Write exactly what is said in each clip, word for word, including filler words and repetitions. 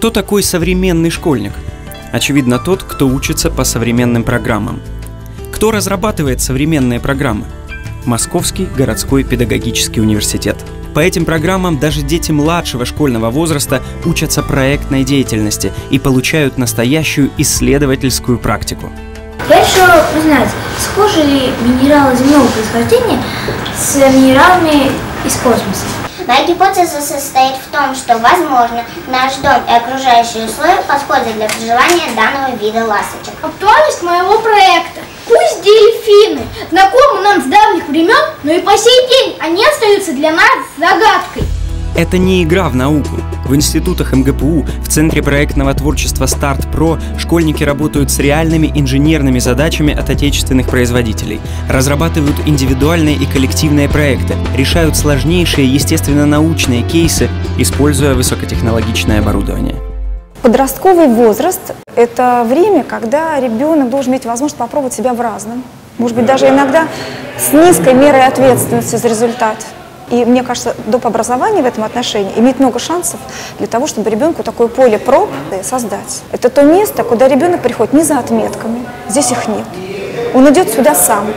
Кто такой современный школьник? Очевидно, тот, кто учится по современным программам. Кто разрабатывает современные программы? Московский городской педагогический университет. По этим программам даже дети младшего школьного возраста учатся проектной деятельности и получают настоящую исследовательскую практику. Я решила узнать, схожи ли минералы земного происхождения с минералами из космоса. Моя гипотеза состоит в том, что, возможно, наш дом и окружающие условия подходят для проживания данного вида ласточек. Актуальность моего проекта. Пусть дельфины знакомы нам с давних времен, но и по сей день они остаются для нас загадкой. Это не игра в науку. В институтах эм гэ пэ у, в Центре проектного творчества «Старт-Про» школьники работают с реальными инженерными задачами от отечественных производителей, разрабатывают индивидуальные и коллективные проекты, решают сложнейшие естественно-научные кейсы, используя высокотехнологичное оборудование. Подростковый возраст – это время, когда ребенок должен иметь возможность попробовать себя в разном. Может быть, даже иногда с низкой мерой ответственности за результат. И мне кажется, доп. Образование в этом отношении имеет много шансов для того, чтобы ребенку такое поле проб создать. Это то место, куда ребенок приходит не за отметками, здесь их нет. Он идет сюда сам.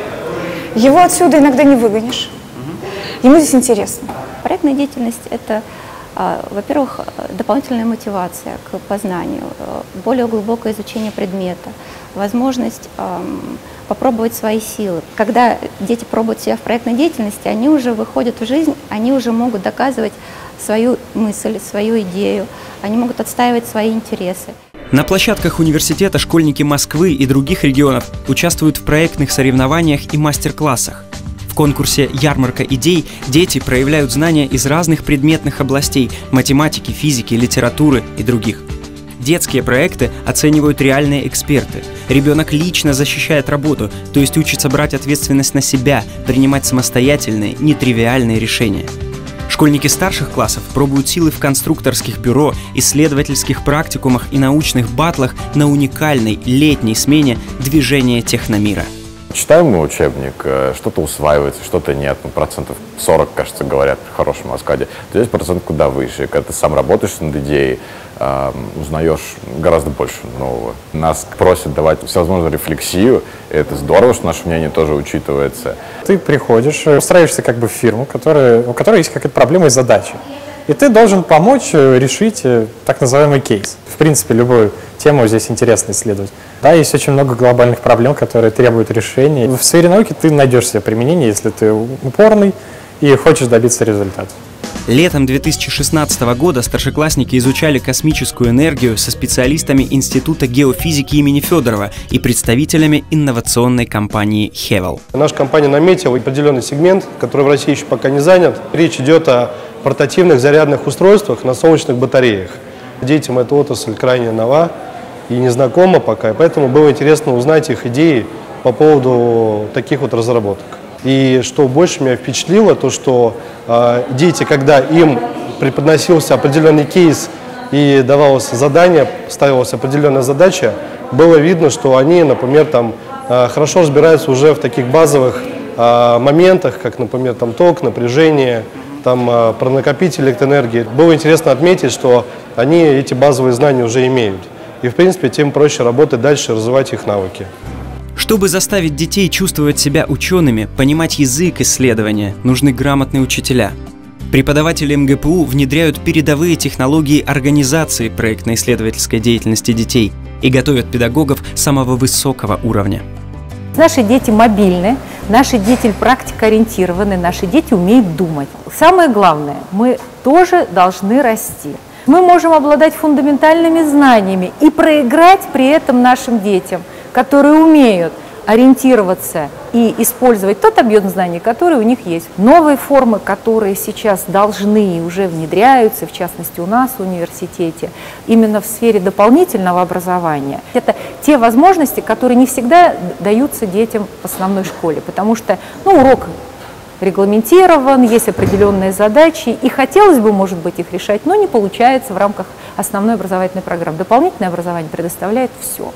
Его отсюда иногда не выгонишь. Ему здесь интересно. Проектная деятельность – это, во-первых, дополнительная мотивация к познанию, более глубокое изучение предмета, возможность попробовать свои силы. Когда дети пробуют себя в проектной деятельности, они уже выходят в жизнь, они уже могут доказывать свою мысль, свою идею, они могут отстаивать свои интересы. На площадках университета школьники Москвы и других регионов участвуют в проектных соревнованиях и мастер-классах. В конкурсе «Ярмарка идей» дети проявляют знания из разных предметных областей – математики, физики, литературы и других. Детские проекты оценивают реальные эксперты. Ребенок лично защищает работу, то есть учится брать ответственность на себя, принимать самостоятельные, нетривиальные решения. Школьники старших классов пробуют силы в конструкторских бюро, исследовательских практикумах и научных батлах на уникальной летней смене движения техномира. Читаем мы учебник, что-то усваивается, что-то нет. Ну, процентов сорок, кажется, говорят при хорошем раскладе. Здесь процент куда выше. Когда ты сам работаешь над идеей, э, узнаешь гораздо больше нового. Нас просят давать всевозможную рефлексию. И это здорово, что наше мнение тоже учитывается. Ты приходишь, устраиваешься как бы в фирму, которая, у которой есть какая-то проблема и задача. И ты должен помочь решить так называемый кейс. В принципе, любую тему здесь интересно исследовать. Да, есть очень много глобальных проблем, которые требуют решения. В сфере науки ты найдешь себе применение, если ты упорный и хочешь добиться результата. Летом две тысячи шестнадцатого года старшеклассники изучали космическую энергию со специалистами Института геофизики имени Федорова и представителями инновационной компании Хевел. Наша компания наметила определенный сегмент, который в России еще пока не занят. Речь идет о портативных зарядных устройствах на солнечных батареях. Детям эта отрасль крайне нова и незнакома пока, и поэтому было интересно узнать их идеи по поводу таких вот разработок. И что больше меня впечатлило, то что э, дети, когда им преподносился определенный кейс и давалось задание, ставилась определенная задача, было видно, что они, например, там, э, хорошо разбираются уже в таких базовых э, моментах, как, например, там, ток, напряжение, там, э, про накопитель электроэнергии. Было интересно отметить, что они эти базовые знания уже имеют. И, в принципе, тем проще работать дальше, развивать их навыки. Чтобы заставить детей чувствовать себя учеными, понимать язык исследования, нужны грамотные учителя. Преподаватели эм гэ пэ у внедряют передовые технологии организации проектно-исследовательской деятельности детей и готовят педагогов самого высокого уровня. Наши дети мобильны, наши дети практикоориентированы, наши дети умеют думать. Самое главное, мы тоже должны расти. Мы можем обладать фундаментальными знаниями и проиграть при этом нашим детям, которые умеют ориентироваться и использовать тот объем знаний, который у них есть. Новые формы, которые сейчас должны и уже внедряются, в частности у нас в университете, именно в сфере дополнительного образования. Это те возможности, которые не всегда даются детям в основной школе, потому что ну, урок регламентирован, есть определенные задачи, и хотелось бы, может быть, их решать, но не получается в рамках основной образовательной программы. Дополнительное образование предоставляет все.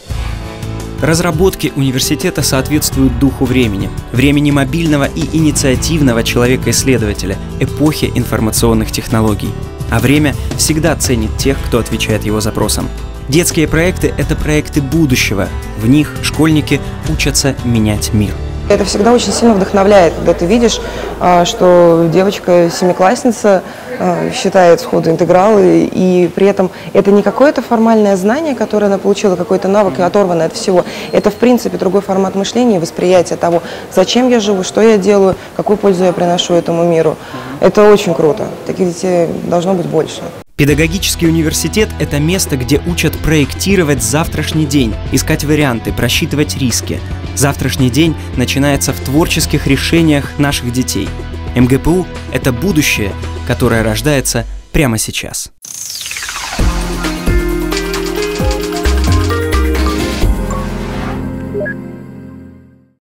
Разработки университета соответствуют духу времени, времени мобильного и инициативного человека-исследователя, эпохи информационных технологий. А время всегда ценит тех, кто отвечает его запросам. Детские проекты – это проекты будущего. В них школьники учатся менять мир. Это всегда очень сильно вдохновляет, когда ты видишь, что девочка-семиклассница считает сходу интегралы, и при этом это не какое-то формальное знание, которое она получила, какой-то навык и оторванное от всего. Это, в принципе, другой формат мышления и восприятия того, зачем я живу, что я делаю, какую пользу я приношу этому миру. Это очень круто. Таких детей должно быть больше. Педагогический университет – это место, где учат проектировать завтрашний день, искать варианты, просчитывать риски. Завтрашний день начинается в творческих решениях наших детей. эм гэ пэ у – это будущее, которое рождается прямо сейчас.